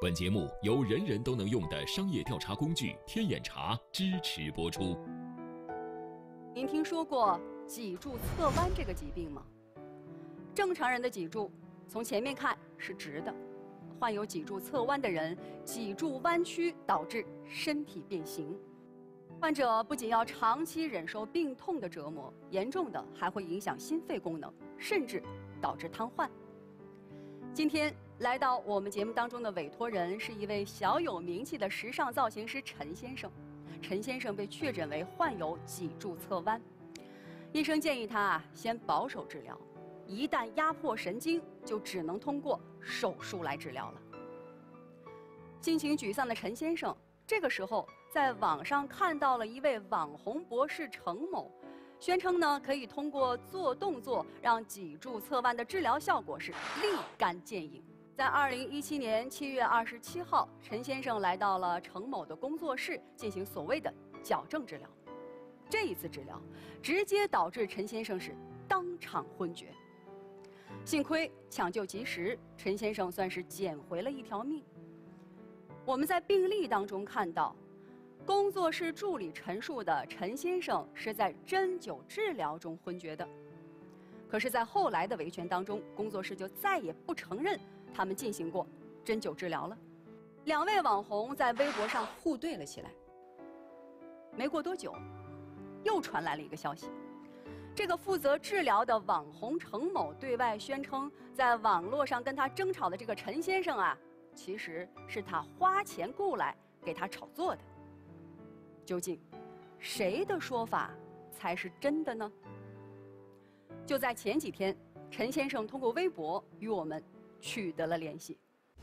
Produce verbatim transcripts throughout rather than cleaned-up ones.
本节目由人人都能用的商业调查工具天眼查支持播出。 您听说过脊柱侧弯这个疾病吗？正常人的脊柱从前面看是直的，患有脊柱侧弯的人，脊柱弯曲导致身体变形。患者不仅要长期忍受病痛的折磨，严重的还会影响心肺功能，甚至导致瘫痪。今天来到我们节目当中的委托人是一位小有名气的时尚造型师陈先生。陈先生被确诊为患有脊柱侧弯，医生建议他啊先保守治疗，一旦压迫神经，就只能通过手术来治疗了。心情沮丧的陈先生，这个时候在网上看到了一位网红博士程某，宣称呢可以通过做动作让脊柱侧弯的治疗效果是立竿见影。在二零一七年七月二十七号，陈先生来到了程某的工作室进行所谓的矫正治疗。这一次治疗直接导致陈先生是当场昏厥。幸亏抢救及时，陈先生算是捡回了一条命。我们在病历当中看到，工作室助理陈述的陈先生是在针灸治疗中昏厥的。可是，在后来的维权当中，工作室就再也不承认他们进行过针灸治疗了。两位网红在微博上互怼了起来。没过多久，又传来了一个消息，这个负责治疗的网红程某对外宣称，在网络上跟他争吵的这个陈先生啊，其实是他花钱雇来给他炒作的。究竟谁的说法才是真的呢？就在前几天，陈先生通过微博与我们取得了联系。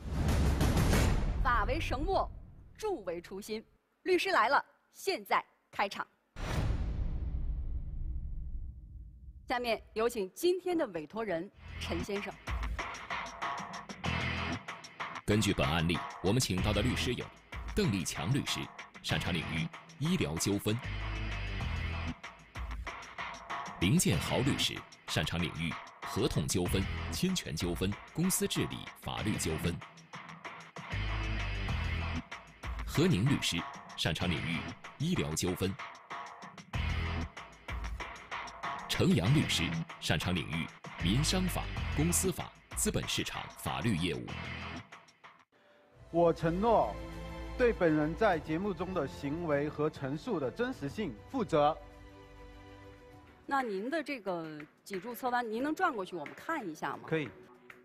法为绳握，助为初心，律师来了，现在开场。下面有请今天的委托人陈先生。 根据本案例，我们请到的律师有邓立强律师，擅长领域医疗纠纷；林建豪律师，擅长领域合同纠纷、侵权纠纷、公司治理、法律纠纷；何宁律师，擅长领域医疗纠纷；程阳律师，擅长领域民商法、公司法、资本市场法律业务。 我承诺对本人在节目中的行为和陈述的真实性负责。 那您的这个脊柱侧弯，您能转过去我们看一下吗？ 可以。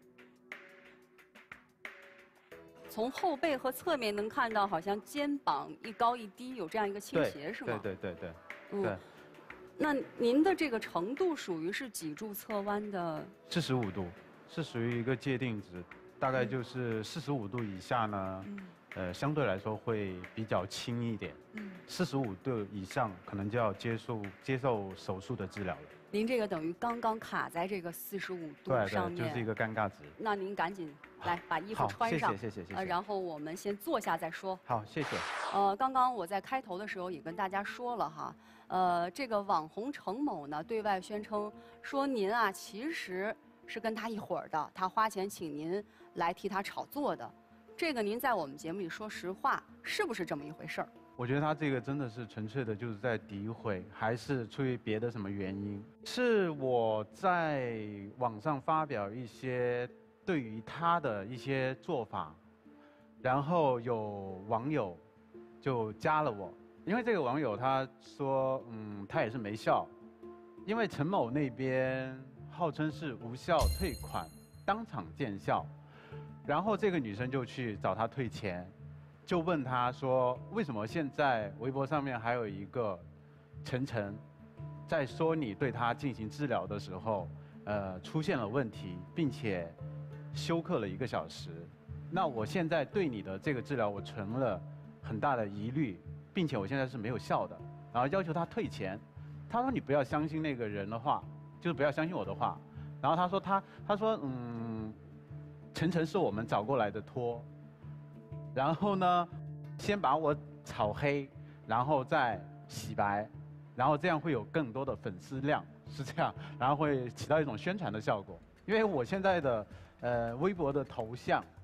从后背和侧面能看到，好像肩膀一高一低，有这样一个倾斜，是吗？ 对对对对。 嗯。 对。 那您的这个程度属于是脊柱侧弯的？ 四十五度，是属于一个界定值，大概就是四十五度以下呢。嗯。呃，相对来说会比较轻一点。嗯，四十五度以上可能就要接受接受手术的治疗了。 您这个等于刚刚卡在这个四十五度上面， 对对，就是一个尴尬值。 那您赶紧来把衣服穿上， 谢谢谢谢谢谢。 呃，然后我们先坐下再说。 好，谢谢。 呃，刚刚我在开头的时候也跟大家说了哈，呃，这个网红程某呢对外宣称说您啊其实是跟他一伙儿的，他花钱请您来替他炒作的。这个您在我们节目里说实话，是不是这么一回事儿？ 我觉得他这个真的是纯粹的就是在诋毁，还是出于别的什么原因？是我在网上发表一些对于他的一些做法，然后有网友就加了我，因为这个网友他说，嗯，他也是没效，因为陈某那边号称是无效退款，当场见效。然后这个女生就去找他退钱，就问他说，为什么现在微博上面还有一个陈晨，在说你对他进行治疗的时候，呃，出现了问题，并且休克了一个小时。那我现在对你的这个治疗，我存了很大的疑虑，并且我现在是没有效的，然后要求他退钱。他说你不要相信那个人的话，就是不要相信我的话。然后他说他他说嗯。晨晨是我们找过来的托，然后呢，先把我炒黑，然后再洗白，然后这样会有更多的粉丝量，是这样，然后会起到一种宣传的效果。因为我现在的呃微博的头像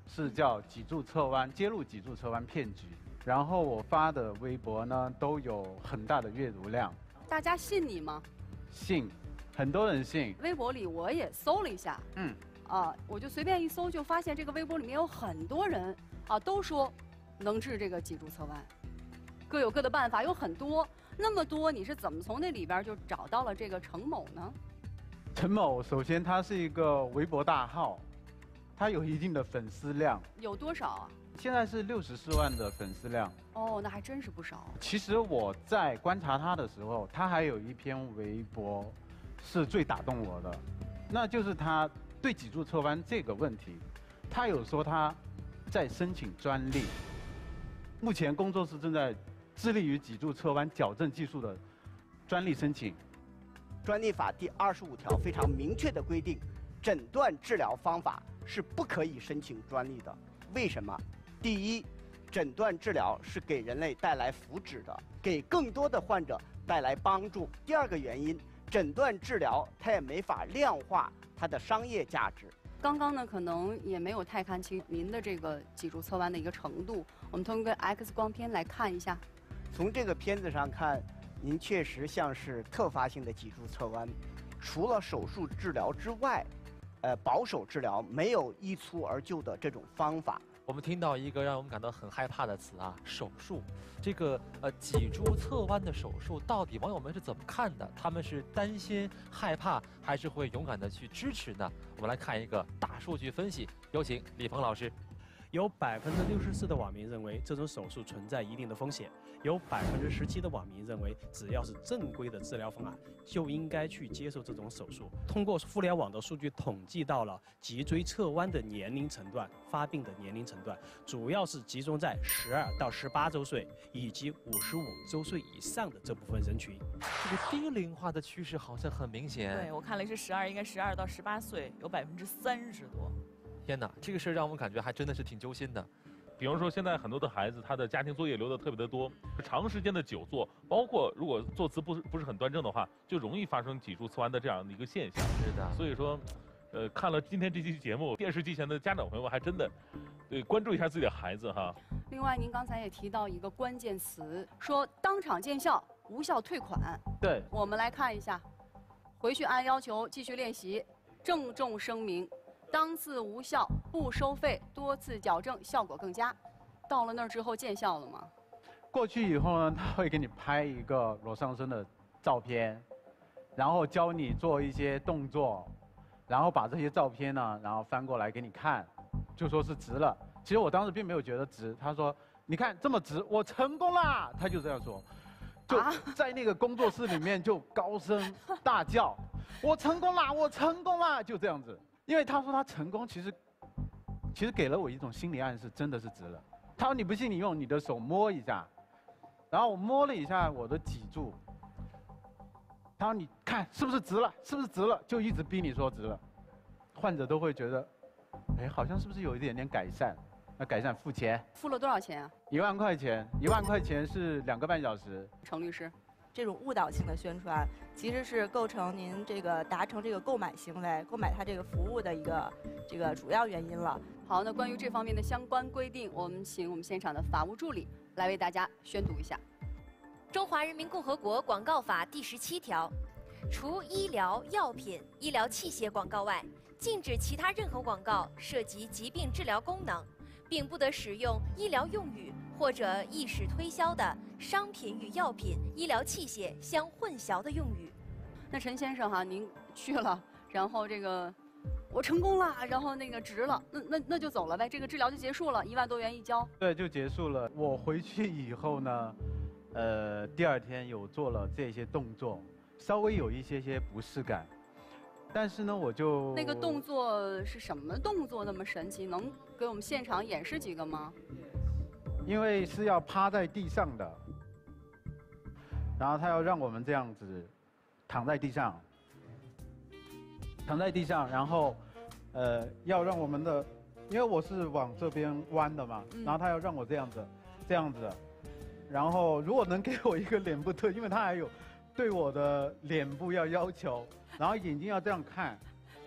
是叫脊柱侧弯，揭露脊柱侧弯骗局。然后我发的微博呢都有很大的阅读量， 大家信你吗？ 信，很多人信。 微博里我也搜了一下， 嗯， 啊，我就随便一搜，就发现这个微博里面有很多人啊都说能治这个脊柱侧弯，各有各的办法，有很多。那么多，你是怎么从那里边就找到了这个程某呢？ 陈某首先他是一个微博大号，他有一定的粉丝量， 有多少啊？ 现在是六十四万的粉丝量。 哦，那还真是不少。 其实我在观察他的时候，他还有一篇微博是最打动我的，那就是他对脊柱侧弯这个问题，他有说他在申请专利，目前工作室正在致力于脊柱侧弯矫正技术的专利申请。 专利法第二十五条非常明确的规定，诊断治疗方法是不可以申请专利的。为什么？第一，诊断治疗是给人类带来福祉的，给更多的患者带来帮助。第二个原因，诊断治疗它也没法量化它的商业价值。 刚刚呢，可能也没有太看清您的这个脊柱侧弯的一个程度，我们通过 X 光片来看一下。 从这个片子上看，您确实像是特发性的脊柱侧弯，除了手术治疗之外，呃，保守治疗没有一蹴而就的这种方法。 我们听到一个让我们感到很害怕的词啊，手术。这个呃脊柱侧弯的手术，到底网友们是怎么看的？他们是担心、害怕，还是会勇敢的去支持呢？我们来看一个大数据分析，有请李鹏老师。 有百分之六十四的网民认为这种手术存在一定的风险，有百分之十七的网民认为只要是正规的治疗方案就应该去接受这种手术。通过互联网的数据统计到了脊椎侧弯的年龄层段，发病的年龄层段主要是集中在十二到十八周岁以及五十五周岁以上的这部分人群。 这个低龄化的趋势好像很明显。 对，我看了是十二，应该十二到十八岁有百分之三十多。 天哪，这个事儿让我们感觉还真的是挺揪心的。 比方说，现在很多的孩子，他的家庭作业留的特别的多，长时间的久坐，包括如果坐姿不是不是很端正的话，就容易发生脊柱侧弯的这样的一个现象。 是的， 所以说，呃，看了今天这期节目，电视机前的家长朋友们还真的，对，关注一下自己的孩子哈。 另外，您刚才也提到一个关键词，说当场见效，无效退款。 对， 我们来看一下，回去按要求继续练习，郑重声明。当次无效，不收费，多次矫正，效果更佳。到了那儿之后见效了吗？ 过去以后呢，他会给你拍一个裸上身的照片，然后教你做一些动作，然后把这些照片呢，然后翻过来给你看，就说是直了。其实我当时并没有觉得直，他说：“你看这么直，我成功啦！”他就这样说，就在那个工作室里面就高声大叫：“我成功啦！我成功啦！”就这样子。因为他说他成功，其实其实给了我一种心理暗示，真的是直了。他说你不信，你用你的手摸一下，然后我摸了一下我的脊柱，他说你看是不是直了？是不是直了？就一直逼你说直了，患者都会觉得，哎，好像是不是有一点点改善？那改善付钱， 付了多少钱啊？ 一万块钱，一万块钱是两个半小时。 程律师。 这种误导性的宣传，其实是构成您这个达成这个购买行为、购买它这个服务的一个这个主要原因了。 好，那关于这方面的相关规定，我们请我们现场的法务助理来为大家宣读一下。 中华人民共和国广告法第十七条，除医疗药品、医疗器械广告外，禁止其他任何广告涉及疾病治疗功能，并不得使用医疗用语或者意使推销的商品与药品、医疗器械相混淆的用语。 那陈先生哈，您去了，然后这个我成功了，然后那个值了，那那那就走了呗，这个治疗就结束了，一万多元一交。 对，就结束了。我回去以后呢，呃，第二天有做了这些动作，稍微有一些些不适感，但是呢，我就那个动作是什么动作那么神奇？能给我们现场演示几个吗？ 因为是要趴在地上的，然后他要让我们这样子躺在地上，躺在地上，然后呃要让我们的，因为我是往这边弯的嘛，然后他要让我这样子，这样子，然后如果能给我一个脸部特，因为他还有对我的脸部要要求，然后眼睛要这样看。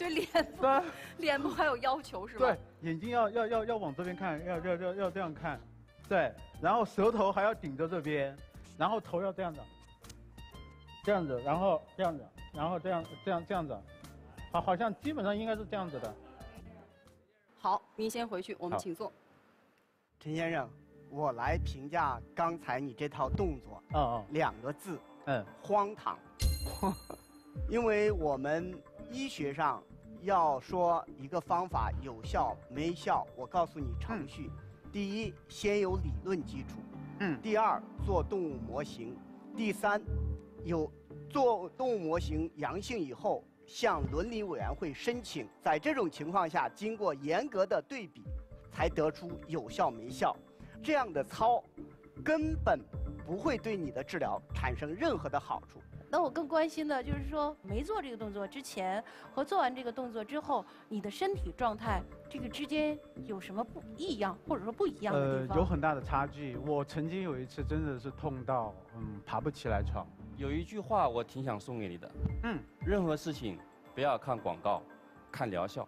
对脸部脸部还有要求是吧？ 对，眼睛要要要要往这边看，要要要要这样看，对，然后舌头还要顶着这边，然后头要这样子，这样子，然后这样子，然后这样这样这样子，好，好像基本上应该是这样子的。 好，您先回去，我们好请坐。 陈先生，我来评价刚才你这套动作， 哦哦， 两个字， 嗯， 荒唐。因为我们医学上要说一个方法有效没效，我告诉你程序： 嗯、 第一，先有理论基础； 嗯， 第二，做动物模型；第三，有做动物模型阳性以后，向伦理委员会申请，在这种情况下，经过严格的对比，才得出有效没效。这样的操，根本不会对你的治疗产生任何的好处。 那我更关心的就是说，没做这个动作之前和做完这个动作之后，你的身体状态这个之间有什么不异样，或者说不一样的地方？ 呃，有很大的差距。我曾经有一次真的是痛到嗯爬不起来床。 有一句话我挺想送给你的， 嗯， 任何事情不要看广告，看疗效。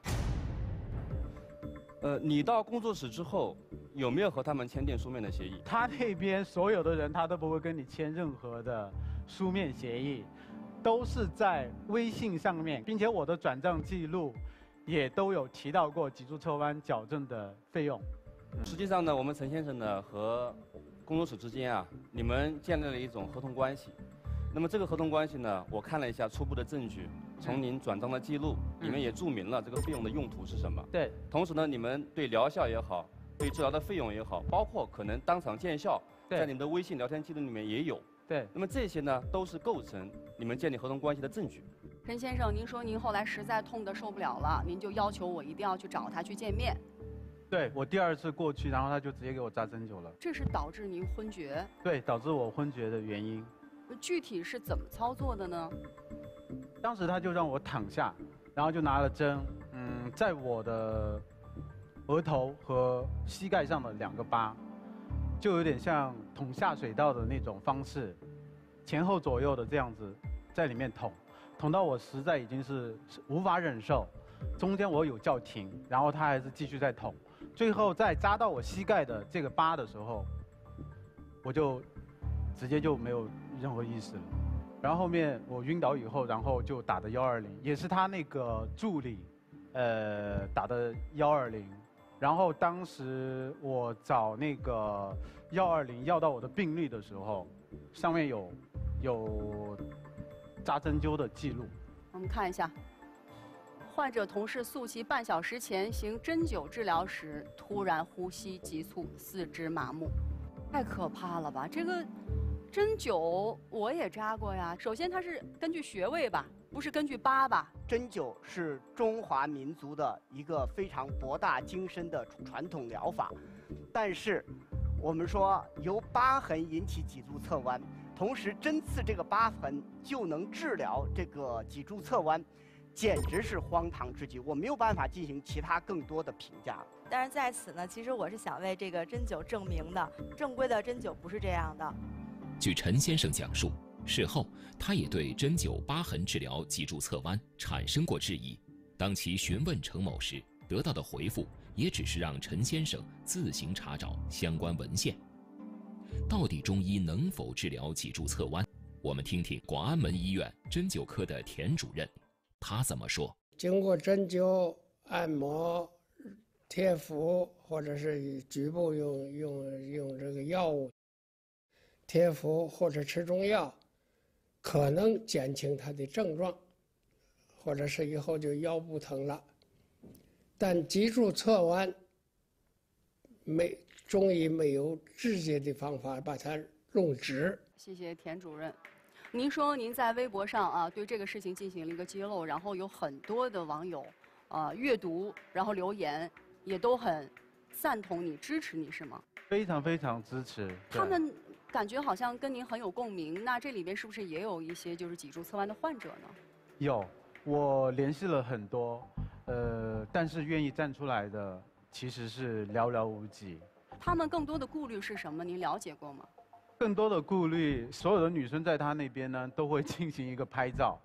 呃，你到工作室之后，有没有和他们签订书面的协议？ 他那边所有的人，他都不会跟你签任何的书面协议，都是在微信上面，并且我的转账记录也都有提到过脊柱侧弯矫正的费用。 实际上呢，我们陈先生呢和工作室之间啊，你们建立了一种合同关系。那么这个合同关系呢，我看了一下初步的证据，从您转账的记录里面也注明了这个费用的用途是什么。 对。 同时呢，你们对疗效也好，对治疗的费用也好，包括可能当场见效，在你们的微信聊天记录里面也有。 对。 那么这些呢，都是构成你们建立合同关系的证据。 陈先生，您说您后来实在痛得受不了了，您就要求我一定要去找他去见面。 对，我第二次过去，然后他就直接给我扎针灸了。 这是导致您昏厥？ 对，导致我昏厥的原因。 具体是怎么操作的呢？ 当时他就让我躺下，然后就拿了针，嗯，在我的额头和膝盖上的两个疤，就有点像捅下水道的那种方式，前后左右的这样子在里面捅，捅到我实在已经是无法忍受，中间我有叫停，然后他还是继续在捅，最后在扎到我膝盖的这个疤的时候，我就直接就没有任何意识了。然后后面我晕倒以后，然后就打的幺二零，也是他那个助理，呃打的幺二零。然后当时我找那个幺二零要到我的病历的时候，上面有有扎针灸的记录。 我们看一下，患者同事诉其半小时前行针灸治疗时，突然呼吸急促，四肢麻木，太可怕了吧？这个。针灸我也扎过呀。首先，它是根据穴位吧，不是根据疤吧？ 针灸是中华民族的一个非常博大精深的传统疗法，但是我们说由疤痕引起脊柱侧弯，同时针刺这个疤痕就能治疗这个脊柱侧弯，简直是荒唐之极。我没有办法进行其他更多的评价。 但是在此呢，其实我是想为这个针灸证明的，正规的针灸不是这样的。 据陈先生讲述，事后他也对针灸疤痕治疗脊柱侧弯产生过质疑。当其询问程某时，得到的回复也只是让陈先生自行查找相关文献。到底中医能否治疗脊柱侧弯？我们听听广安门医院针灸科的田主任，他怎么说？ 经过针灸、按摩、贴敷，或者是局部用用用这个药物。贴敷或者吃中药，可能减轻他的症状，或者是以后就腰不疼了。但脊柱侧弯，没中医没有直接的方法把它弄直。 谢谢田主任。您说您在微博上啊对这个事情进行了一个揭露，然后有很多的网友啊阅读，然后留言，也都很赞同你、支持你，是吗？ 非常非常支持。 他们。感觉好像跟您很有共鸣，那这里边是不是也有一些就是脊柱侧弯的患者呢？ 有，我联系了很多，呃，但是愿意站出来的其实是寥寥无几。 他们更多的顾虑是什么？您了解过吗？ 更多的顾虑，所有的女生在他那边呢都会进行一个拍照，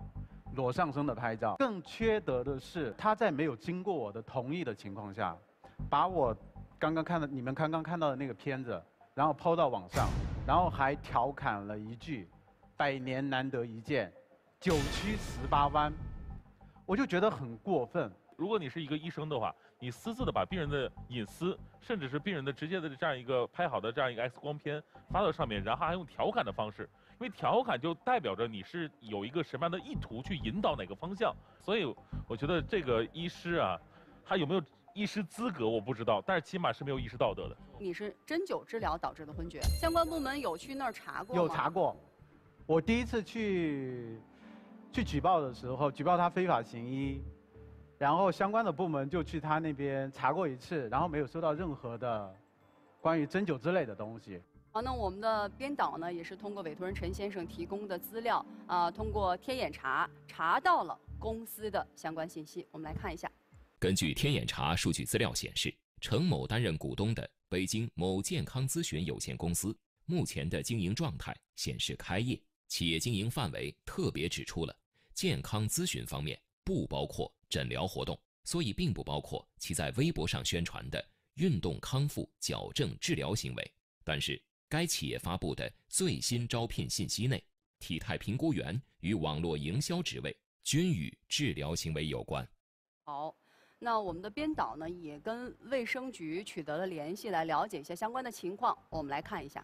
裸上身的拍照。更缺德的是，他在没有经过我的同意的情况下，把我刚刚看到你们刚刚看到的那个片子，然后抛到网上，然后还调侃了一句“百年难得一见，九曲十八弯”，我就觉得很过分。 如果你是一个医生的话，你私自的把病人的隐私，甚至是病人的直接的这样一个拍好的这样一个 X 光片发到上面，然后还用调侃的方式，因为调侃就代表着你是有一个什么样的意图去引导哪个方向。所以我觉得这个医师啊，他有没有医师资格我不知道，但是起码是没有医师道德的。 你是针灸治疗导致的昏厥，相关部门有去那儿查过吗？ 有查过。我第一次去去举报的时候，举报他非法行医。然后相关的部门就去他那边查过一次，然后没有收到任何的关于针灸之类的东西。 好，那我们的编导呢，也是通过委托人陈先生提供的资料啊、呃，通过天眼查查到了公司的相关信息。我们来看一下。 根据天眼查数据资料显示，程某担任股东的北京某健康咨询有限公司目前的经营状态显示开业，企业经营范围特别指出了健康咨询方面不包括诊疗活动，所以并不包括其在微博上宣传的运动康复矫正治疗行为。但是该企业发布的最新招聘信息内，体态评估员与网络营销职位均与治疗行为有关。 好，那我们的编导呢，也跟卫生局取得了联系，来了解一下相关的情况。我们来看一下。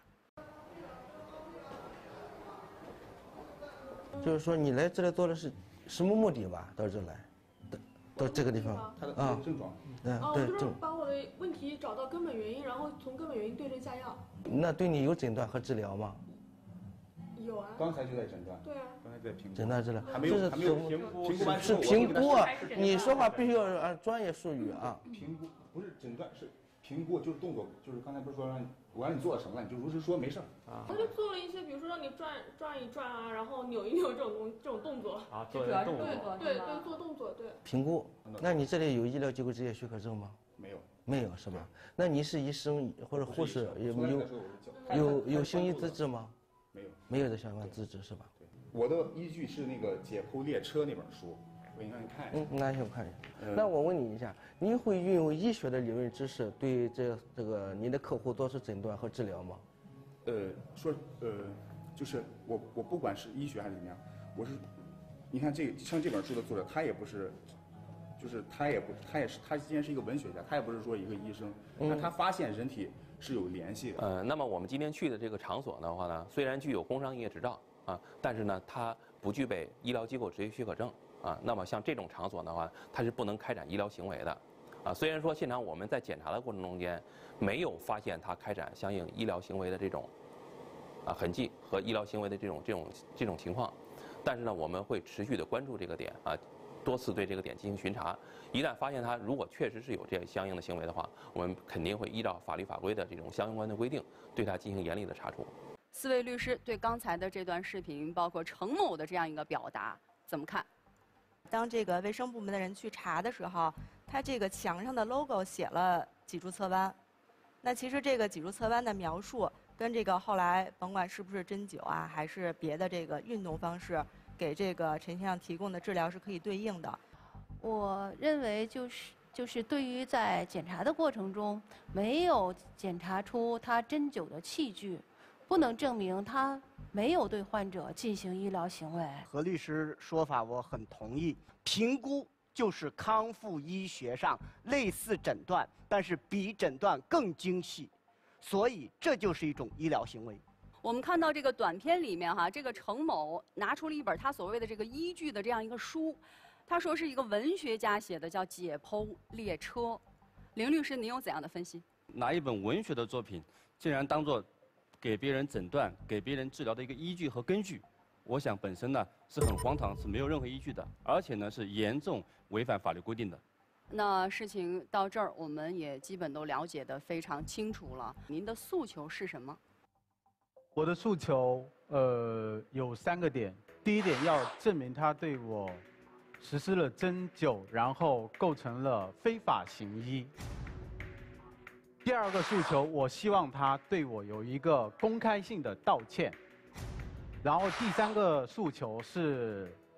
就是说你来这里做的是什么目的吧？到这来，到到这个地方啊， 症状， 嗯， 哦， 对， 就是症。 把我的问题找到根本原因，然后从根本原因对症下药。 那对你有诊断和治疗吗？ 有啊。 刚才就在诊断。 对啊。 刚才在评估。 诊断治疗， 还没有还没有评估，评估完是评估啊！你说话必须要按专业术语啊。 评估不是诊断，是评估，就是动作，就是刚才不是说让你我让你做成了，你就如实说没事儿啊。 他就做了一些，比如说让你转转一转啊，然后扭一扭这种东这种动作。 啊， 做主要是动作。 对对对，做动作对。 评估，那你这里有医疗机构执业许可证吗？ 没有。 没有是吧？那你是医生或者护士，有有有有行医资质吗？ 没有。 没有这相关资质是吧？ 对，我的依据是那个《解剖列车》那本书。我给你看一下。 嗯，那行我看一下。嗯、那我问你一下，你会运用医学的理论知识对这这个你的客户做出诊断和治疗吗？ 呃，说呃，就是我我不管是医学还是怎么样，我是，你看这像这本书的作者，他也不是，就是他也不他也是他既然是一个文学家，他也不是说一个医生，那、嗯、他发现人体是有联系的。 呃，那么我们今天去的这个场所的话呢，虽然具有工商营业执照啊，但是呢，它不具备医疗机构执业许可证。啊，那么像这种场所的话，它是不能开展医疗行为的，啊，虽然说现场我们在检查的过程中间没有发现他开展相应医疗行为的这种啊痕迹和医疗行为的这种这种这种情况，但是呢，我们会持续的关注这个点啊，多次对这个点进行巡查，一旦发现他如果确实是有这相应的行为的话，我们肯定会依照法律法规的这种相关的规定，对他进行严厉的查处。 四位律师对刚才的这段视频，包括程某的这样一个表达，怎么看？ 当这个卫生部门的人去查的时候，他这个墙上的 logo 写了脊柱侧弯，那其实这个脊柱侧弯的描述跟这个后来甭管是不是针灸啊，还是别的这个运动方式，给这个陈先生提供的治疗是可以对应的。 我认为就是就是对于在检查的过程中没有检查出他针灸的器具，不能证明他没有对患者进行医疗行为。 何律师说法我很同意，评估就是康复医学上类似诊断，但是比诊断更精细，所以这就是一种医疗行为。 我们看到这个短片里面哈，这个程某拿出了一本他所谓的这个依据的这样一个书，他说是一个文学家写的，叫《解剖列车》。林律师，您有怎样的分析？ 拿一本文学的作品，竟然当作给别人诊断、给别人治疗的一个依据和根据，我想本身呢是很荒唐，是没有任何依据的，而且呢是严重违反法律规定的。 那事情到这儿，我们也基本都了解得非常清楚了。您的诉求是什么？ 我的诉求呃有三个点。第一点，要证明他对我实施了针灸，然后构成了非法行医。第二个诉求，我希望他对我有一个公开性的道歉。然后第三个诉求是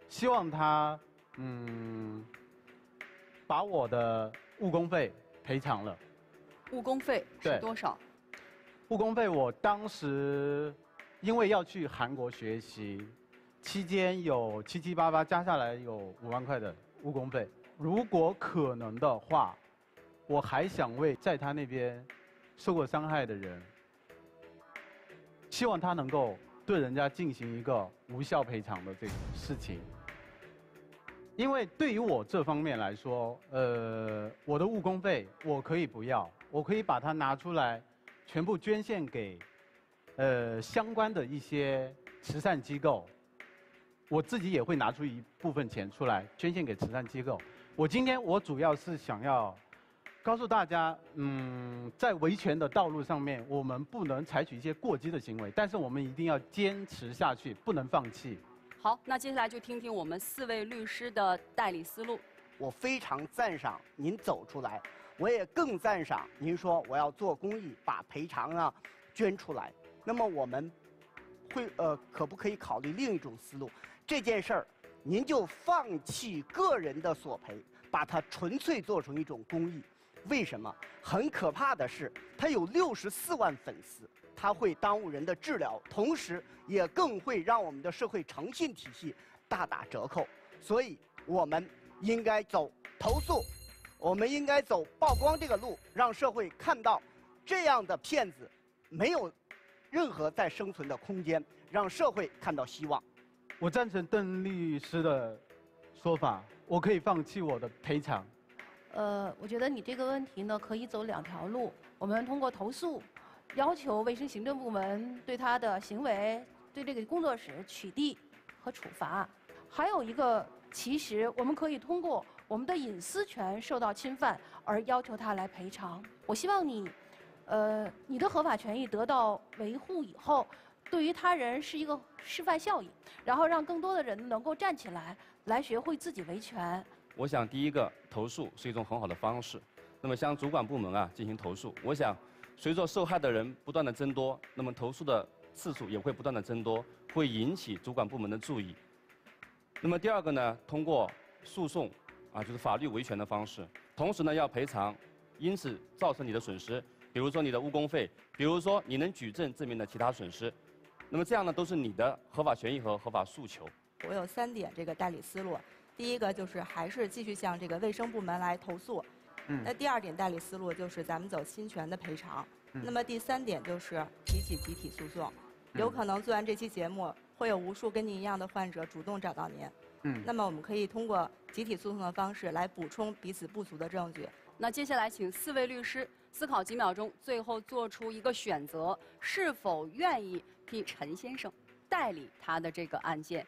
希望他嗯把我的误工费赔偿了。 误工费是多少？ 误工费我当时因为要去韩国学习，期间有七七八八加下来有五万块的误工费。如果可能的话，我还想为在他那边受过伤害的人，希望他能够对人家进行一个无效赔偿的这个事情。因为对于我这方面来说，呃，我的误工费我可以不要，我可以把它拿出来，全部捐献给，呃，相关的一些慈善机构。我自己也会拿出一部分钱出来捐献给慈善机构。我今天我主要是想要告诉大家，嗯，在维权的道路上面，我们不能采取一些过激的行为，但是我们一定要坚持下去，不能放弃。 好，那接下来就听听我们四位律师的代理思路。 我非常赞赏您走出来，我也更赞赏您说我要做公益，把赔偿啊捐出来。那么我们会呃，可不可以考虑另一种思路？这件事儿，您就放弃个人的索赔，把它纯粹做成一种公益。为什么？很可怕的是，他有六十四万粉丝。它会耽误人的治疗，同时也更会让我们的社会诚信体系大打折扣。所以，我们应该走投诉，我们应该走曝光这个路，让社会看到这样的骗子没有任何再生存的空间，让社会看到希望。 我赞成邓律师的说法，我可以放弃我的赔偿。 呃，我觉得你这个问题呢，可以走两条路。我们通过投诉，要求卫生行政部门对他的行为、对这个工作室取缔和处罚。还有一个，其实我们可以通过我们的隐私权受到侵犯而要求他来赔偿。我希望你，呃，你的合法权益得到维护以后，对于他人是一个示范效应，然后让更多的人能够站起来，来学会自己维权。 我想第一个投诉是一种很好的方式，那么向主管部门啊进行投诉，我想。随着受害的人不断的增多，那么投诉的次数也会不断的增多，会引起主管部门的注意。那么第二个呢，通过诉讼啊，就是法律维权的方式，同时呢要赔偿因此造成你的损失，比如说你的误工费，比如说你能举证证明的其他损失，那么这样呢都是你的合法权益和合法诉求。 我有三点这个代理思路，第一个就是还是继续向这个卫生部门来投诉。 嗯、 那第二点代理思路就是咱们走侵权的赔偿。 嗯、 那么第三点就是提起集体诉讼。嗯、有可能做完这期节目，会有无数跟您一样的患者主动找到您。 嗯。 那么我们可以通过集体诉讼的方式来补充彼此不足的证据。 那接下来请四位律师思考几秒钟，最后做出一个选择，是否愿意替陈先生代理他的这个案件。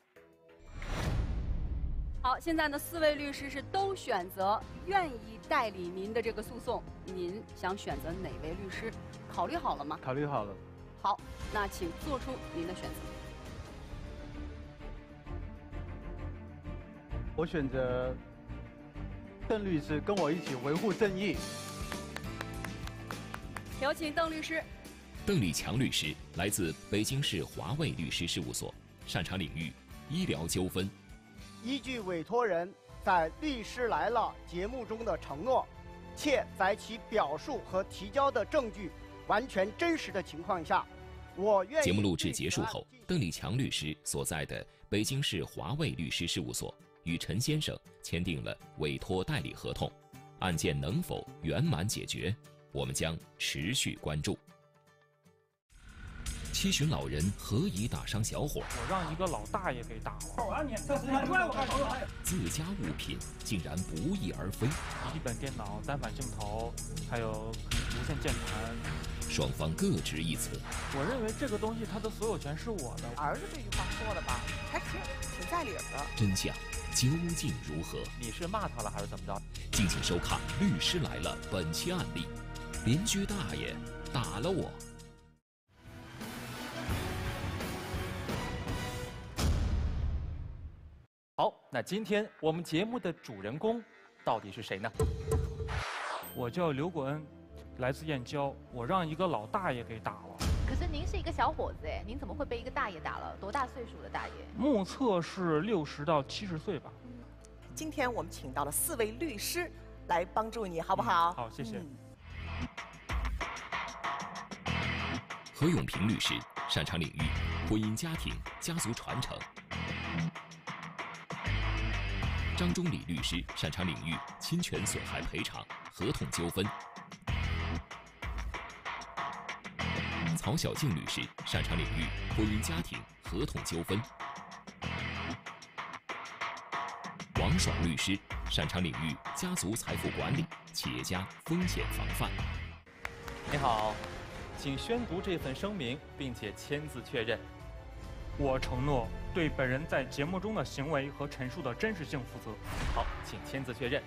好，现在呢，四位律师是都选择愿意代理您的这个诉讼，您想选择哪位律师？考虑好了吗？ 考虑好了。 好，那请做出您的选择。 我选择邓律师，跟我一起维护正义。 有请邓律师。 邓立强律师来自北京市华卫律师事务所，擅长领域医疗纠纷。 依据委托人在《律师来了》节目中的承诺，且在其表述和提交的证据完全真实的情况下，我愿意。 节目录制结束后，邓立强律师所在的北京市华卫律师事务所与陈先生签订了委托代理合同，案件能否圆满解决，我们将持续关注。七旬老人何以打伤小伙？ 我让一个老大爷给打了。 我让你这时间怪我干什么？ 自家物品竟然不翼而飞。 一本电脑、单反镜头，还有无线键盘。 双方各执一词。 我认为这个东西它的所有权是我的。 儿子这句话说的吧，还挺挺在理的。 真相究竟如何？ 你是骂他了还是怎么着？ 敬请收看《律师来了》本期案例：邻居大爷打了我。 好，那今天我们节目的主人公到底是谁呢？ 我叫刘国恩，来自燕郊，我让一个老大爷给打了。 可是您是一个小伙子哎，您怎么会被一个大爷打了？多大岁数的大爷？ 目测是六十到七十岁吧。 今天我们请到了四位律师来帮助你，好不好？ 好，谢谢。 嗯何永平律师擅长领域婚姻家庭、家族传承。张忠礼律师擅长领域侵权损害赔偿、合同纠纷。曹小静律师擅长领域婚姻家庭、合同纠纷。王爽律师擅长领域家族财富管理、企业家风险防范。 你好，请宣读这份声明，并且签字确认。 我承诺对本人在节目中的行为和陈述的真实性负责。 好，请签字确认。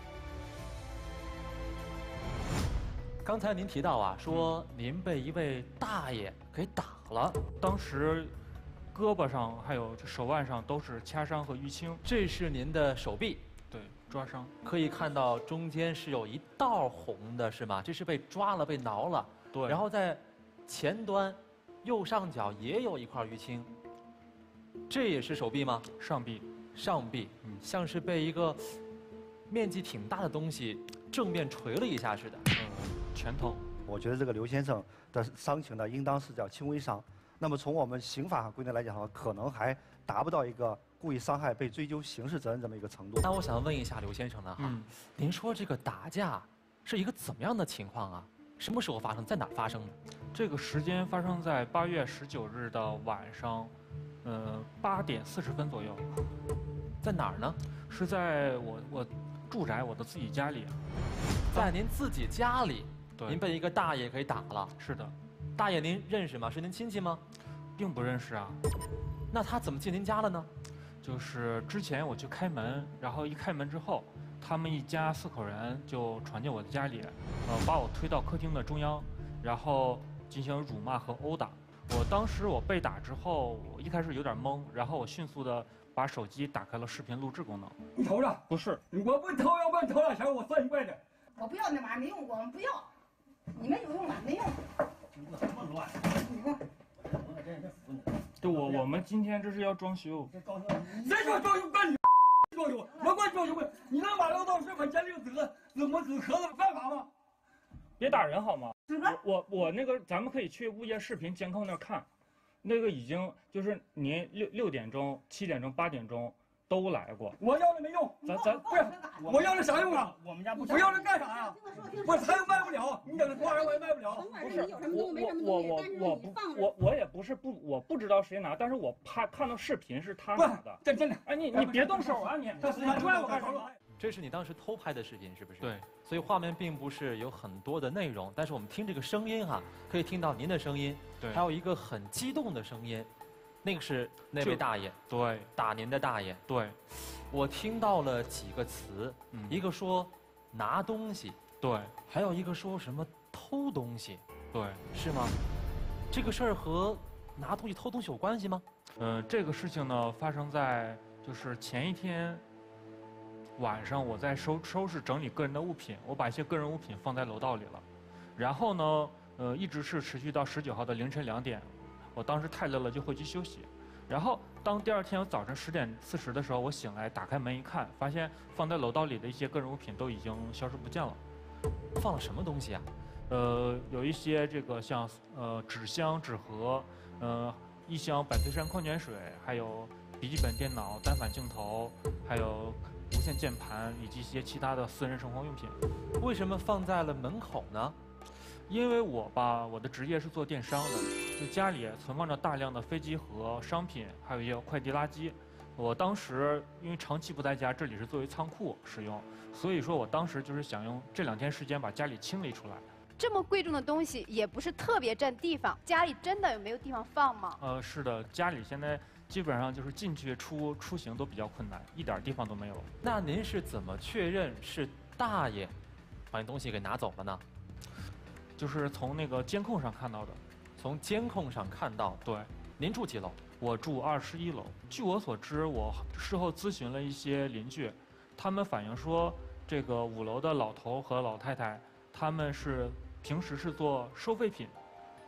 刚才您提到啊，说您被一位大爷给打了， 当时胳膊上还有手腕上都是掐伤和淤青。 这是您的手臂， 对，抓伤。 可以看到中间是有一道红的，是吗？这是被抓了、被挠了。 对。 然后在前端右上角也有一块淤青。这也是手臂吗？ 上臂。 上臂，嗯，像是被一个面积挺大的东西正面捶了一下似的。 嗯，拳头。 我觉得这个刘先生的伤情呢，应当是叫轻微伤。那么从我们刑法规定来讲的话，可能还达不到一个故意伤害被追究刑事责任这么一个程度。 那我想问一下刘先生呢，哈， 嗯、 您说这个打架是一个怎么样的情况啊？什么时候发生？在哪儿发生的？ 这个时间发生在八月十九日的晚上，呃，八点四十分左右。 在哪儿呢？ 是在我我住宅我的自己家里。 在您自己家里？ 对。 您被一个大爷给打了。 是的。 大爷您认识吗？是您亲戚吗？ 并不认识啊。 那他怎么进您家了呢？ 就是之前我去开门，然后一开门之后，他们一家四口人就闯进我的家里，呃，把我推到客厅的中央，然后进行辱骂和殴打。我当时我被打之后，我一开始有点懵，然后我迅速的把手机打开了视频录制功能。 你偷了？ 不是， 我不偷，要不然偷了钱我算你怪的。 我不要那玩意儿，没用，我们不要。你们有用吗？没用。 这么乱！ 你看。 对，我我们今天这是要装修。 谁说装修干你？装修，我管装修不？你能把劳动是否鉴定资格、资模资壳子犯法吗？ 别打人好吗？我我那个，咱们可以去物业视频监控那儿看，那个已经就是您六六点钟、七点钟、八点钟都来过。 我要的没用， 咱咱不是，我要的啥用啊？ 我们家不我要的干啥呀？我他又卖不了，你等着多少人我也卖不了。 不是，我我我我我不我我也不是不我不知道谁拿，但是我怕看到视频是他拿的。 真真的， 哎你你别动手啊你！你拽我干什么？ 这是你当时偷拍的视频是不是？ 对， 所以画面并不是有很多的内容，但是我们听这个声音哈，可以听到您的声音， 对， 还有一个很激动的声音，那个是那位大爷， 对， 打您的大爷， 对， 我听到了几个词， 嗯、 一个说拿东西， 对， 还有一个说什么偷东西， 对， 是吗？这个事儿和拿东西偷东西有关系吗？ 呃，这个事情呢发生在就是前一天。晚上我在收收拾整理个人的物品，我把一些个人物品放在楼道里了，然后呢，呃，一直是持续到十九号的凌晨两点，我当时太累了就回去休息，然后当第二天早晨十点四十的时候，我醒来打开门一看，发现放在楼道里的一些个人物品都已经消失不见了。 放了什么东西啊？ 呃，有一些这个像呃纸箱、纸盒，呃一箱百岁山矿泉水，还有笔记本电脑、单反镜头，还有。无线键盘以及一些其他的私人生活用品， 为什么放在了门口呢？ 因为我吧，我的职业是做电商的，就家里存放着大量的飞机和商品，还有一些快递垃圾。我当时因为长期不在家，这里是作为仓库使用，所以说我当时就是想用这两天时间把家里清理出来。 这么贵重的东西也不是特别占地方，家里真的有没有地方放吗？ 呃，是的，家里现在。基本上就是进去出出行都比较困难，一点地方都没有。 那您是怎么确认是大爷把你东西给拿走了呢？ 就是从那个监控上看到的。 从监控上看到。 对。 您住几楼？ 我住二十一楼。据我所知，我事后咨询了一些邻居，他们反映说，这个五楼的老头和老太太，他们是平时是做收废品，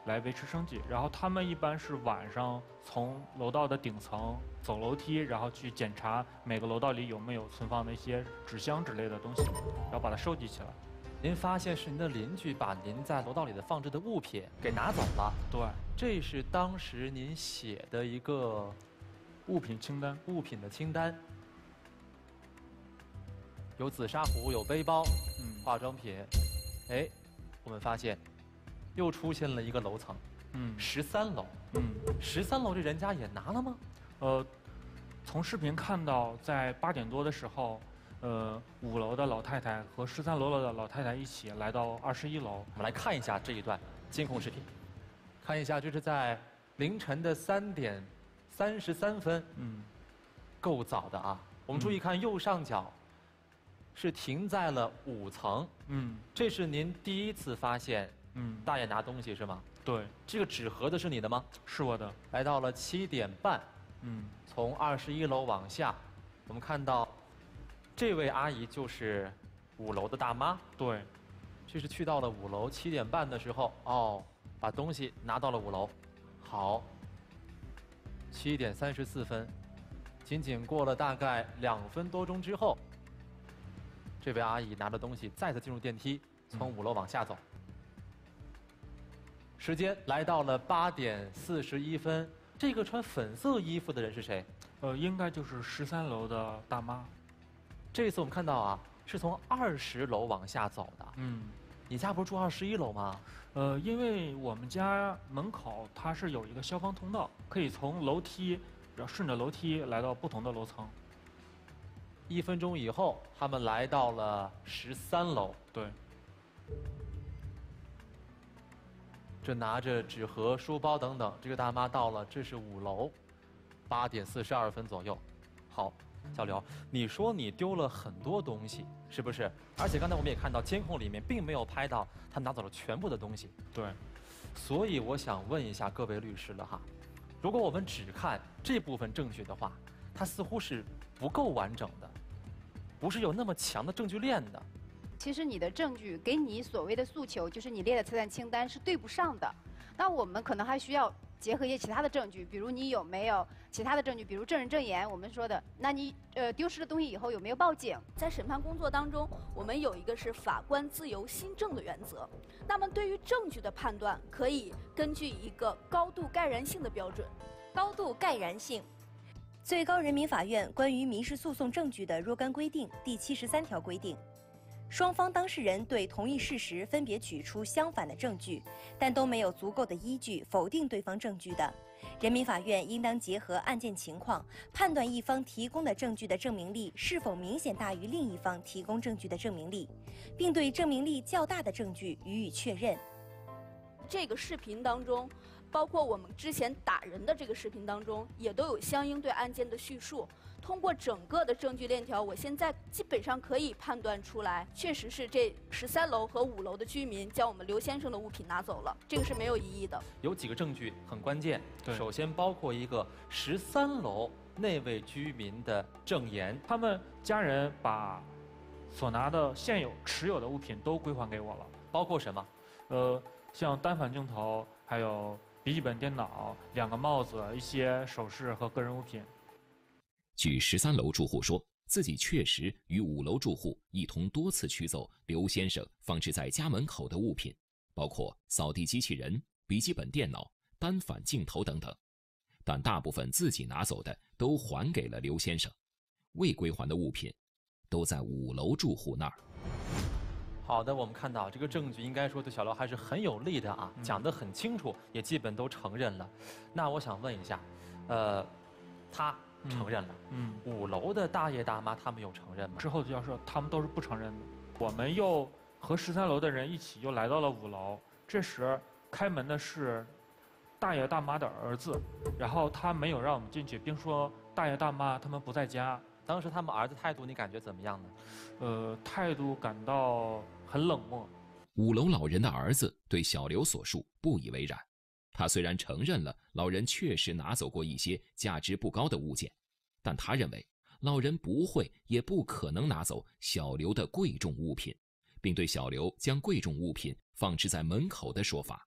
来维持生计。然后他们一般是晚上从楼道的顶层走楼梯，然后去检查每个楼道里有没有存放的一些纸箱之类的东西，然后把它收集起来。 您发现是您的邻居把您在楼道里的放置的物品给拿走了？ 对， 这是当时您写的一个物品清单， 物品的清单。有紫砂壶，有背包，嗯，化妆品。哎，我们发现又出现了一个楼层， 嗯， 十三楼， 嗯， 十三楼这人家也拿了吗？ 呃，从视频看到，在八点多的时候，呃，五楼的老太太和十三楼的老太太一起来到二十一楼。 我们来看一下这一段监控视频，看一下这是在凌晨的三点三十三分， 嗯， 够早的啊。我们注意看右上角。是停在了五层， 嗯， 这是您第一次发现， 嗯， 大爷拿东西是吗？ 对， 这个纸盒子是你的吗？ 是我的。 来到了七点半， 嗯， 从二十一楼往下，我们看到，这位阿姨就是五楼的大妈， 对， 这是去到了五楼，七点半的时候，哦，把东西拿到了五楼，好，七点三十四分，仅仅过了大概两分多钟之后。这位阿姨拿着东西再次进入电梯，从五楼往下走。时间来到了八点四十一分，这个穿粉色衣服的人是谁？ 呃，应该就是十三楼的大妈。 这次我们看到啊，是从二十楼往下走的。 嗯， 你家不是住二十一楼吗？ 呃，因为我们家门口它是有一个消防通道，可以从楼梯，然后顺着楼梯来到不同的楼层。 一分钟以后，他们来到了十三楼。 对。 这拿着纸盒、书包等等，这个大妈到了，这是五楼，八点四十二分左右。好，小刘，你说你丢了很多东西，是不是？而且刚才我们也看到监控里面并没有拍到他拿走了全部的东西。 对。 所以我想问一下各位律师了哈，如果我们只看这部分证据的话，它似乎是不够完整的。不是有那么强的证据链的。 其实你的证据给你所谓的诉求，就是你列的财产清单是对不上的。那我们可能还需要结合一些其他的证据，比如你有没有其他的证据，比如证人证言，我们说的，那你呃丢失了东西以后有没有报警？ 在审判工作当中，我们有一个是法官自由心证的原则。那么对于证据的判断，可以根据一个高度盖然性的标准。 高度盖然性。最高人民法院关于民事诉讼证据的若干规定第七十三条规定，双方当事人对同一事实分别举出相反的证据，但都没有足够的依据否定对方证据的，人民法院应当结合案件情况，判断一方提供的证据的证明力是否明显大于另一方提供证据的证明力，并对证明力较大的证据予以确认。 这个视频当中，包括我们之前打人的这个视频当中，也都有相应对案件的叙述。通过整个的证据链条，我现在基本上可以判断出来，确实是这十三楼和五楼的居民将我们刘先生的物品拿走了，这个是没有异议的。 有几个证据很关键，首先包括一个十三楼那位居民的证言， 他们家人把所拿的现有持有的物品都归还给我了， 包括什么？ 呃，像单反镜头，还有笔记本电脑、两个帽子、一些首饰和个人物品。 据十三楼住户说，自己确实与五楼住户一同多次取走刘先生放置在家门口的物品，包括扫地机器人、笔记本电脑、单反镜头等等，但大部分自己拿走的都还给了刘先生，未归还的物品都在五楼住户那儿。 好的，我们看到这个证据应该说对小刘还是很有利的啊， 嗯、 讲得很清楚，也基本都承认了。那我想问一下，呃，他承认了， 嗯， 嗯五楼的大爷大妈他们有承认吗？ 之后就要说他们都是不承认的。我们又和十三楼的人一起又来到了五楼，这时开门的是大爷大妈的儿子，然后他没有让我们进去，并说大爷大妈他们不在家。 当时他们儿子态度你感觉怎么样呢？ 呃，态度感到很冷漠。 五楼老人的儿子对小刘所述不以为然，他虽然承认了老人确实拿走过一些价值不高的物件，但他认为老人不会也不可能拿走小刘的贵重物品，并对小刘将贵重物品放置在门口的说法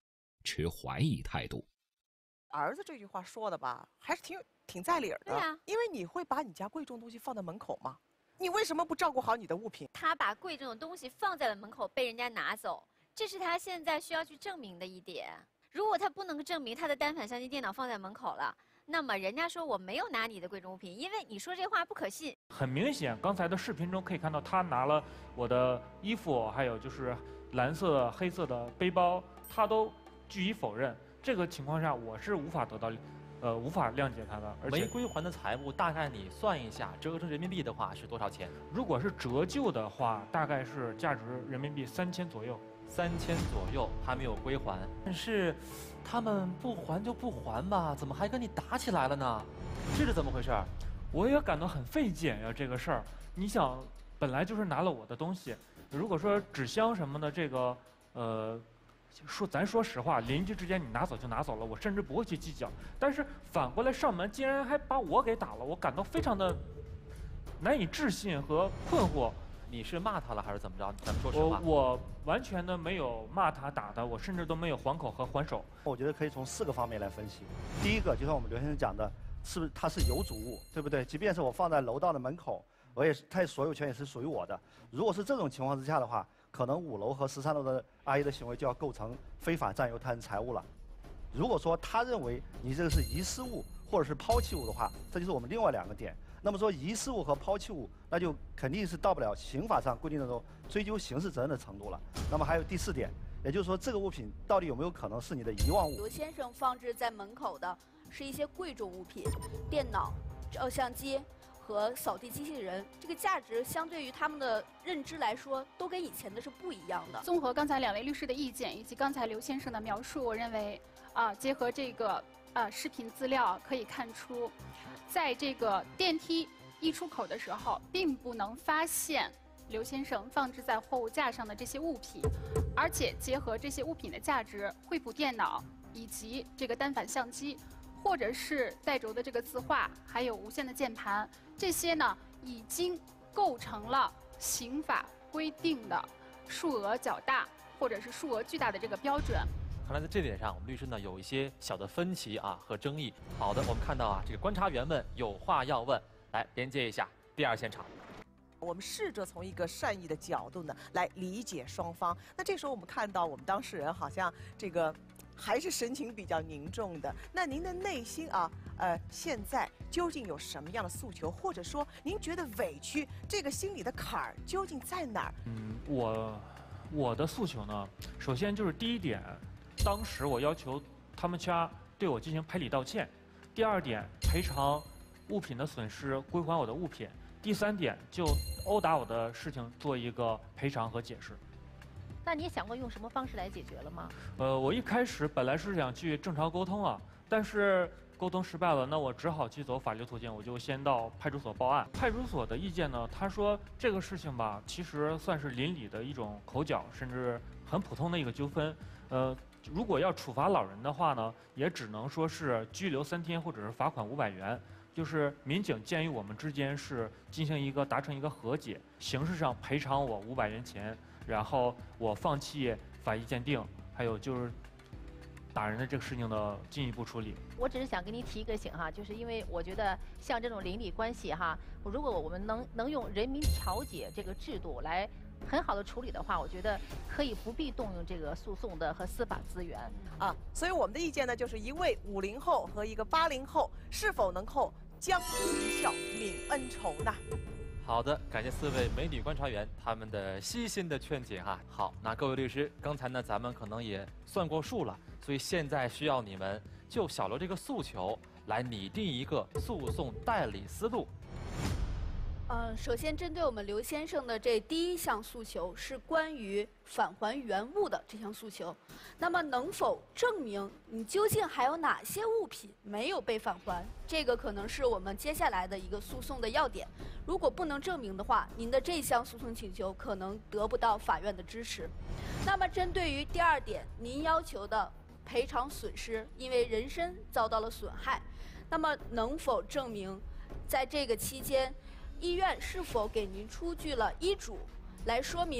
持怀疑态度。 儿子这句话说的吧，还是挺挺在理儿的。 对呀， 因为你会把你家贵重东西放在门口吗？你为什么不照顾好你的物品？ 他把贵重的东西放在了门口，被人家拿走，这是他现在需要去证明的一点。如果他不能证明他的单反相机、电脑放在门口了，那么人家说我没有拿你的贵重物品，因为你说这话不可信。 很明显，刚才的视频中可以看到，他拿了我的衣服，还有就是蓝色、黑色的背包，他都据以否认。这个情况下，我是无法得到，呃，无法谅解他的。而且没归还的财物，大概你算一下，折合成人民币的话是多少钱？ 如果是折旧的话，大概是价值人民币三千左右。 三千左右还没有归还，但是他们不还就不还吧，怎么还跟你打起来了呢？这是怎么回事？ 我也感到很费解呀，这个事儿。你想，本来就是拿了我的东西，如果说纸箱什么的，这个，呃。说咱说实话，邻居之间你拿走就拿走了，我甚至不会去计较。但是反过来上门竟然还把我给打了，我感到非常的难以置信和困惑。 你是骂他了还是怎么着？咱们说实话。 我我完全的没有骂他打他，我甚至都没有还口和还手。 我觉得可以从四个方面来分析。第一个就像我们刘先生讲的，是不是它是有主物，对不对？即便是我放在楼道的门口，我也是它所有权也是属于我的。如果是这种情况之下的话，可能五楼和十三楼的阿姨的行为就要构成非法占有他人财物了。如果说他认为你这个是遗失物或者是抛弃物的话，这就是我们另外两个点。那么说遗失物和抛弃物，那就肯定是到不了刑法上规定的说追究刑事责任的程度了。那么还有第四点，也就是说这个物品到底有没有可能是你的遗忘物？ 刘先生放置在门口的是一些贵重物品，电脑、照相机和扫地机器人，这个价值相对于他们的认知来说，都跟以前的是不一样的。 综合刚才两位律师的意见以及刚才刘先生的描述，我认为啊，结合这个啊视频资料可以看出，在这个电梯一出口的时候，并不能发现刘先生放置在货物架上的这些物品，而且结合这些物品的价值，惠普电脑以及这个单反相机，或者是带轴的这个字画，还有无线的键盘。这些呢，已经构成了刑法规定的数额较大或者是数额巨大的这个标准。 看来在这点上，我们律师呢有一些小的分歧啊和争议。好的，我们看到啊，这个观察员们有话要问，来连接一下第二现场。 我们试着从一个善意的角度呢来理解双方。那这时候我们看到我们当事人好像这个还是神情比较凝重的。那您的内心啊，呃，现在究竟有什么样的诉求，或者说您觉得委屈，这个心里的坎儿究竟在哪儿？ 嗯，我我的诉求呢，首先就是第一点，当时我要求他们家对我进行赔礼道歉；第二点，赔偿物品的损失，归还我的物品；第三点，就殴打我的事情做一个赔偿和解释。 那你想过用什么方式来解决了吗？ 呃，我一开始本来是想去正常沟通啊，但是沟通失败了，那我只好去走法律途径，我就先到派出所报案。派出所的意见呢，他说这个事情吧，其实算是邻里的一种口角，甚至很普通的一个纠纷。呃，如果要处罚老人的话呢，也只能说是拘留三天，或者是罚款五百元。就是民警鉴于我们之间是进行一个达成一个和解，刑事上赔偿我五百元钱。然后我放弃法医鉴定，还有就是打人的这个事情的进一步处理。 我只是想给你提一个醒哈，就是因为我觉得像这种邻里关系哈，如果我们能能用人民调解这个制度来很好的处理的话，我觉得可以不必动用这个诉讼的和司法资源啊。所以我们的意见呢，就是一位五零后和一个八零后是否能够将一笑泯恩仇呢？ 好的，感谢四位美女观察员他们的悉心的劝解哈。好，那各位律师，刚才呢咱们可能也算过数了，所以现在需要你们就小刘这个诉求来拟定一个诉讼代理思路。 嗯，首先针对我们刘先生的这第一项诉求是关于返还原物的这项诉求，那么能否证明你究竟还有哪些物品没有被返还？这个可能是我们接下来的一个诉讼的要点。如果不能证明的话，您的这项诉讼请求可能得不到法院的支持。那么针对于第二点，您要求的赔偿损失，因为人身遭到了损害，那么能否证明在这个期间医院是否给您出具了医嘱，来说明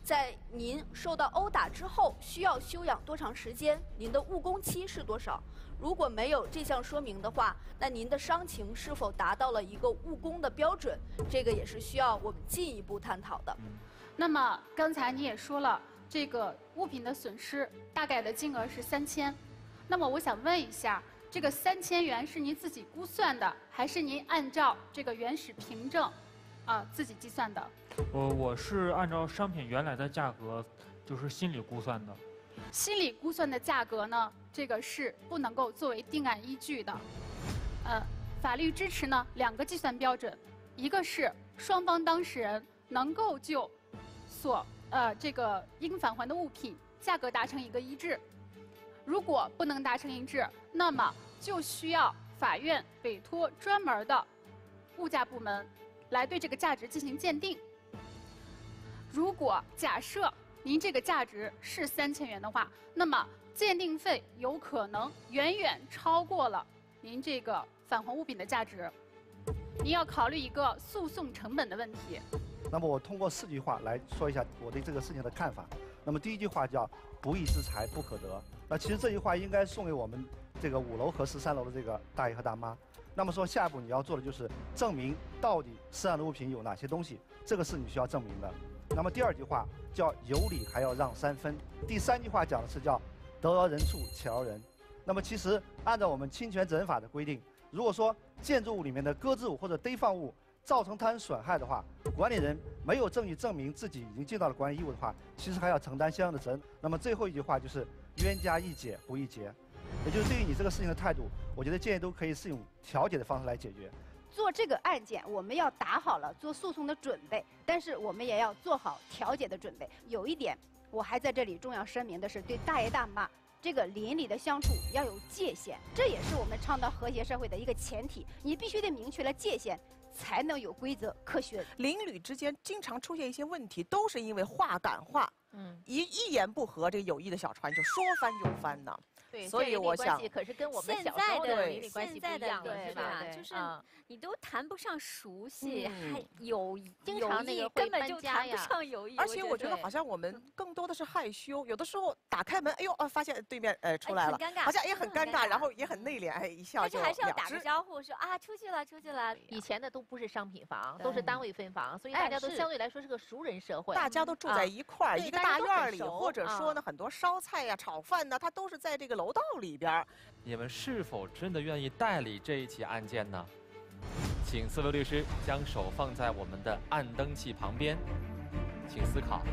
在您受到殴打之后需要休养多长时间？您的误工期是多少？如果没有这项说明的话，那您的伤情是否达到了一个误工的标准？这个也是需要我们进一步探讨的。 那么刚才你也说了，这个物品的损失大概的金额是三千。那么我想问一下，这个三千元是您自己估算的，还是您按照这个原始凭证啊自己计算的？ 我我是按照商品原来的价格，就是心理估算的。 心理估算的价格呢，这个是不能够作为定案依据的。呃，法律支持呢两个计算标准，一个是双方当事人能够就所呃这个应返还的物品价格达成一个一致，如果不能达成一致，那么就需要法院委托专门的物价部门来对这个价值进行鉴定。如果假设您这个价值是三千元的话，那么鉴定费有可能远远超过了您这个返还物品的价值。您要考虑一个诉讼成本的问题。 那么我通过四句话来说一下我对这个事情的看法。那么第一句话叫“不义之财不可得”。那其实这句话应该送给我们这个五楼和十三楼的这个大爷和大妈。那么说下一步你要做的就是证明到底涉案的物品有哪些东西，这个是你需要证明的。那么第二句话叫“有理还要让三分”。第三句话讲的是叫“得饶人处且饶人”。那么其实按照我们侵权责任法的规定，如果说建筑物里面的搁置物或者堆放物造成他人损害的话，管理人没有证据证明自己已经尽到了管理义务的话，其实还要承担相应的责任。那么最后一句话就是冤家宜解不宜结，也就是对于你这个事情的态度，我觉得建议都可以是用调解的方式来解决。 做这个案件，我们要打好了做诉讼的准备，但是我们也要做好调解的准备。有一点，我还在这里重要声明的是，对大爷大妈这个邻里的相处要有界限，这也是我们倡导和谐社会的一个前提。你必须得明确了界限，才能有规则可循。 邻里之间经常出现一些问题，都是因为话赶话，嗯，一一言不合，这个友谊的小船就说翻就翻呢。 对， 所以我想， 可是跟我们现小时候在的邻里关系不一样了，是吧？ 就是你都谈不上熟悉， 嗯还有经常那个根本就谈不上友谊。 而且我觉得好像我们更多的是害羞，有的时候打开门，哎呦，发现对面呃出来了， 很尴尬， 好像也很尴尬，然后也很内敛，哎，一笑就了之。 但是还是要打个招呼，说啊，出去了，出去了。 以前的都不是商品房，都是单位分房，所以大家都相对来说是个熟人社会。 大家都住在一块儿，一个大院里，或者说呢，很多烧菜呀、炒饭呢，它都是在这个楼道里边。 你们是否真的愿意代理这一起案件呢？请四位律师将手放在我们的暗灯器旁边，请思考。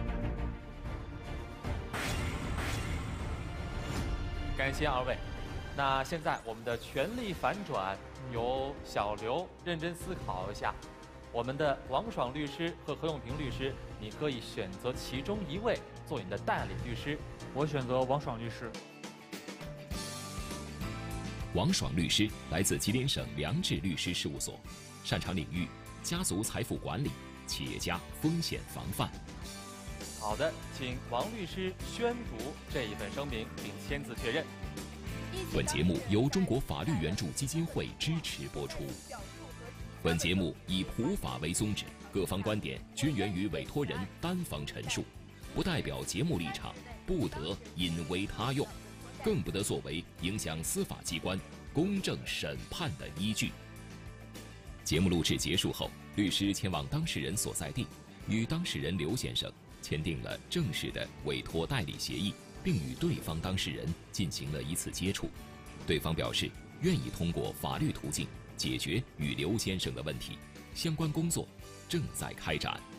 感谢二位。那现在我们的权力反转，由小刘认真思考一下。我们的王爽律师和何永平律师，你可以选择其中一位做你的代理律师。 我选择王爽律师。 王爽律师来自吉林省良智律师事务所，擅长领域家族财富管理、企业家风险防范。 好的，请王律师宣读这一份声明并签字确认。 本节目由中国法律援助基金会支持播出。本节目以普法为宗旨，各方观点均源于委托人单方陈述，不代表节目立场，不得因为他用，更不得作为影响司法机关公正审判的依据。节目录制结束后，律师前往当事人所在地，与当事人刘先生签订了正式的委托代理协议，并与对方当事人进行了一次接触。对方表示愿意通过法律途径解决与刘先生的问题，相关工作正在开展。